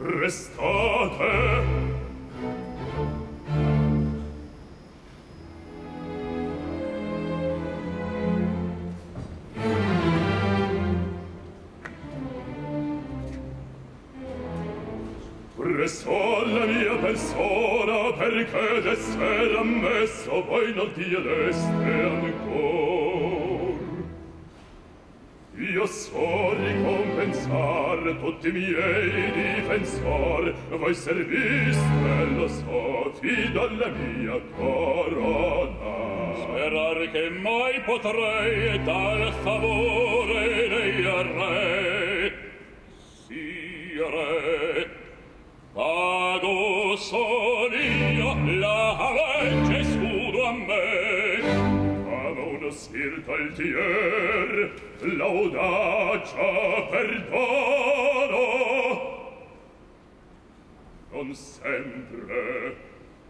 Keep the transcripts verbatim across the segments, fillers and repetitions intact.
restate. Presso alla mia persona, perché d'essere ammesso voi non chiedeste ancor. Io so ricompensar tutti i miei difensor, voi serviste, lo so, fido alla mia corona. Sperar che mai potrei dal favore dei re, sì re, pago son io la legge scudo a me. Ama uno spirito altier, l'audacia perdono. Non sempre.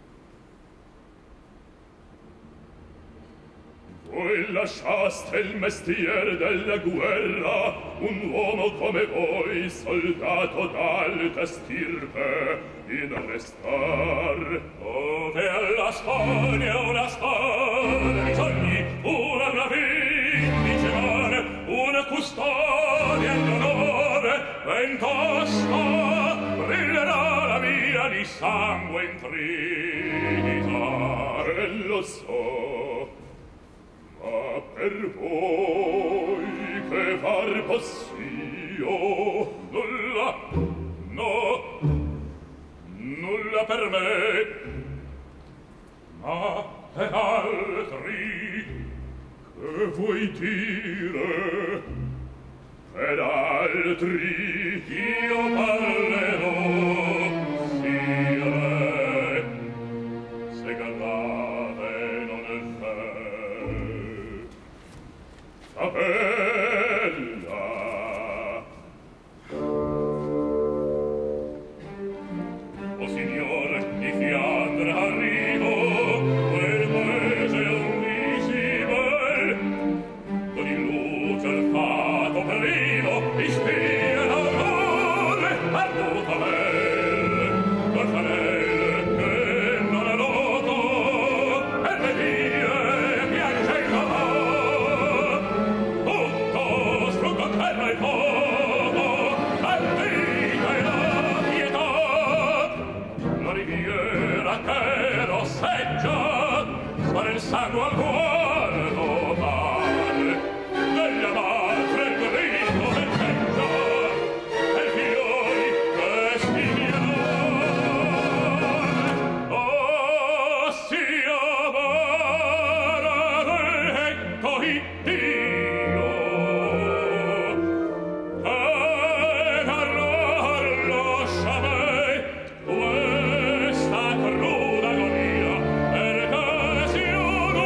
Voi lasciaste il mestiere della guerra, un uomo come voi, soldato d'alta stirpe, in arrestar. Ove alla Spagna una spada bisogni, una bravissima, una custodia d'onore, ben tosta brillerà la via di sangue intrisa. E lo so. Ma per voi che far possio? Nulla, no, nulla per me, ma per altri. Che vuoi dire? Per altri io parlerò, sì re, se guardate non è vero. Bella. O signore di Fiandra arrivo, quel paese unvisibile, con in luce il fato privo, ispira l'amore perduto bel, l'orfanel che non è noto, e le vie piange il amor. Tutto struggo terra e fuoco, la vita e la pietà, la riviera che rosseggia, sta nel sangue al guardo male, degli amaltre il grido del peggio, e fiori che spigliano. Oh, sia maledetto Iddio, e narrar lascia me questa cruda agonia, perché sia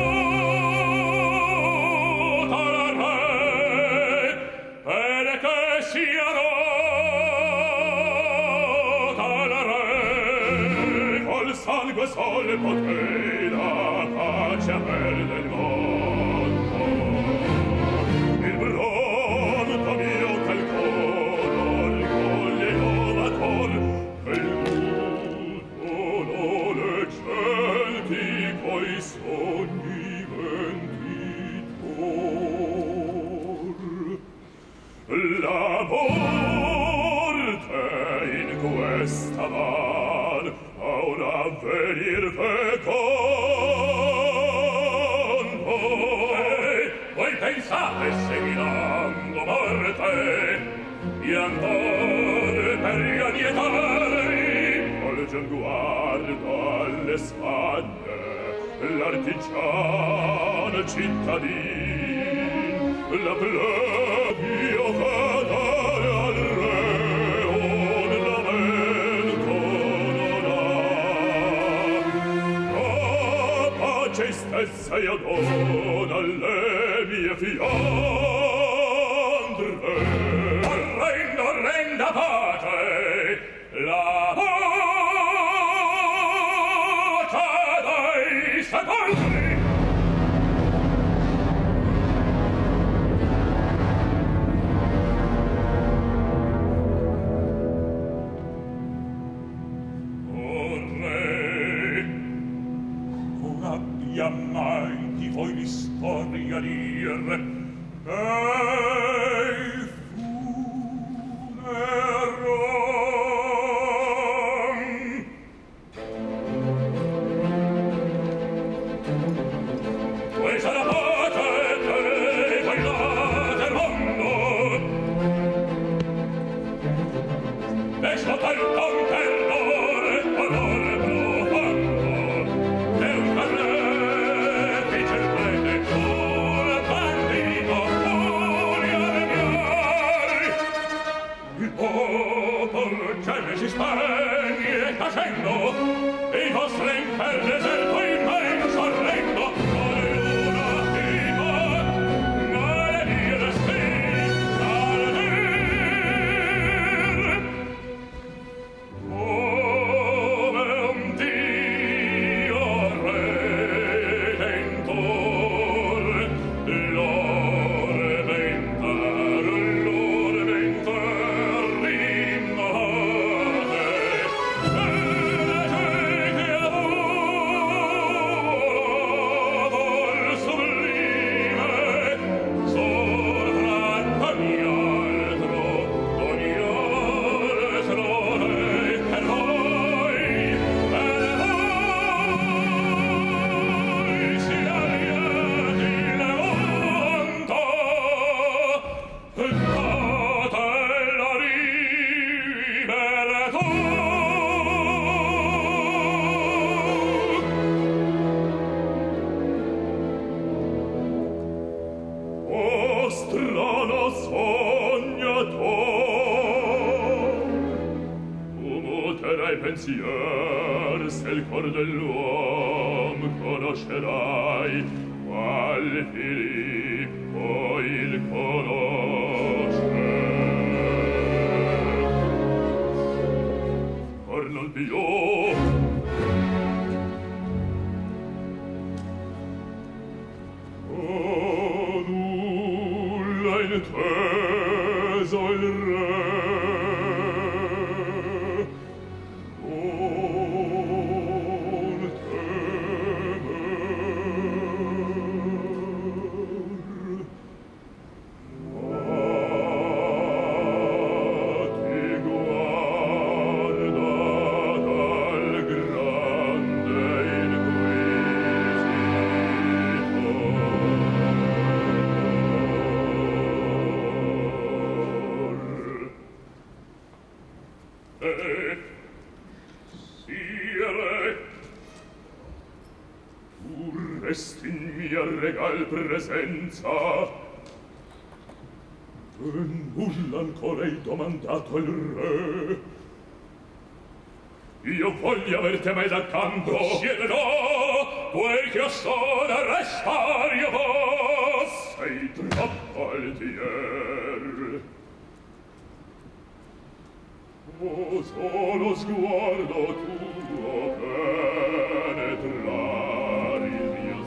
nota al re, perché sia nota al re. Col sangue sol potei la pace aver del mondo. Il bronzo mio calcolo, orgoglio e novator, e il muto leggenti coi sogni venditor. La morte in questa man a un avvenir fecondo. Ehi, voi pensate seguirando morte di andare per rianietare? Volgen guardo alle spalle l'artigiano cittadin, la plebio fatale al re un lamento non ha. Oh, pace stessa io dono alle mie fiandre. Orrendo, orrenda pace, la voce dei sepolcri. voglia dir. Ei funerum. Questa la pace che quella del mondo. E sotto il con terrore, colore profondo, e un carnefice il prete, un bandito, furia de miari. Il popolo geme si spegne tacendo, e i vostri inferni deserto immenso arrendo. Alleluia, viva, ma le mie destini, al dir. Come un Dio redentor, l'ore venter, l'ore venter rimane, e leggete amor sublime, sopra ogni altro, ogni altro re, e voi, e voi sia lieti le onto, e date la libertà. O strano sognator, tu muterai pensier se il cor dell'uom conoscerai, qual Filippo il conosce. Or non più Oh, nulla inteso il re. Non temer. Ma ti guarda dal grande inquisitor. E sire, Tu resti in mia regal presenza, e nulla ancora hai domandato al re. Io voglio averti mai d'accanto. siederò, quel che io sono restar io vos. Sei troppo altier. Oh, solo sguardo tuo penetrar il mio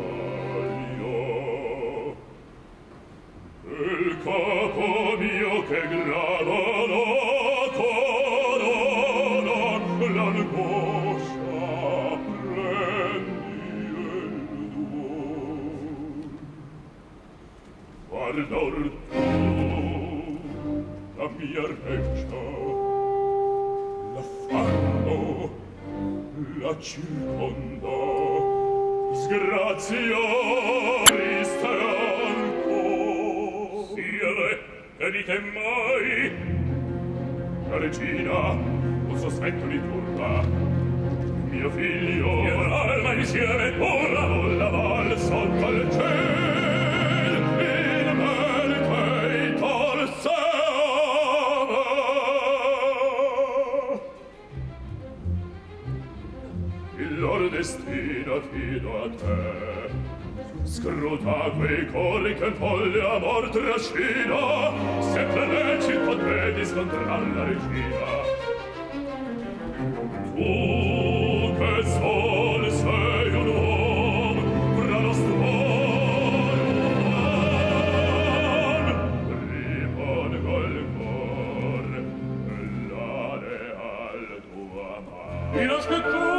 scoglio. Il capo mio che grado no corona, l'angoscia prendi il duor. Guarda or tu la mia reccia, l'affanno, la circonda, sgrazia triste ancor. Sire, che dite mai? La regina un sospetto mi turba. Mio figlio E l'alma insieme urla, la val sotto il ciel il merito il sama. Il loro destino fido a te. Scruta quei cori che folle amor trascina, sempre lecito potrebbe scontrar la regina. Tu che sol sei un uomo, fra lo stuono, ripongo il cor, la leal tua mano. inaspettuoso